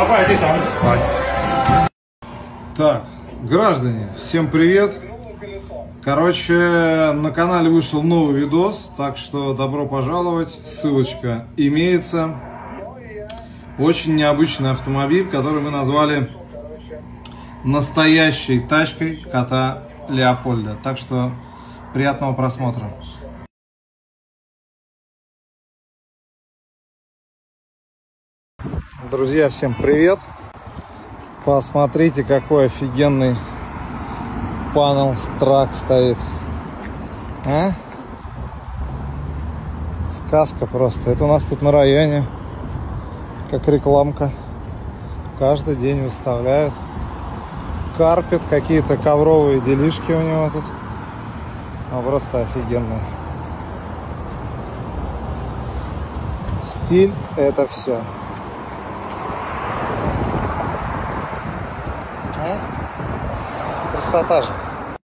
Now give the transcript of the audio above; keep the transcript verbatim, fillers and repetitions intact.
Так, граждане, всем привет. Короче, на канале вышел новый видос, так что добро пожаловать. Ссылочка имеется. Очень необычный автомобиль, который мы назвали настоящей тачкой кота Леопольда. Так что приятного просмотра. Друзья, всем привет. Посмотрите, какой офигенный панел трак стоит. А? Сказка просто. Это у нас тут на районе, как рекламка. Каждый день выставляют. Карпет, какие-то ковровые делишки у него тут. Ну, просто офигенные. Стиль — это все. А? Красота же.